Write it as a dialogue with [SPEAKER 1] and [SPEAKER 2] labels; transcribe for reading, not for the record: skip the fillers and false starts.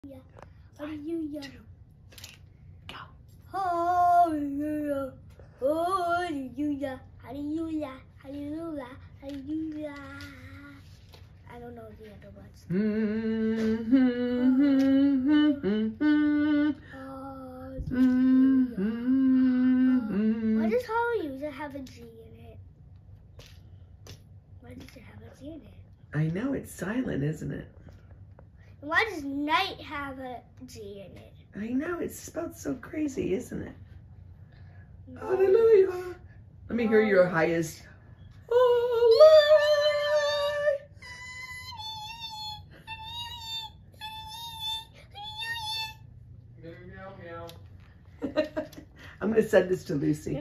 [SPEAKER 1] Hallelujah.
[SPEAKER 2] 2, 3, go.
[SPEAKER 1] Hallelujah. Hallelujah. Hallelujah. Hallelujah. Hallelujah. I don't know the other words. Why does Hallelujah have a G in it? Why does it have a G in it?
[SPEAKER 2] I know, it's silent, isn't it?
[SPEAKER 1] Why does night have a G in it?
[SPEAKER 2] I know, it's spelled so crazy, isn't it? Hallelujah. Let me hear your highest. I'm going to send this to Lucy.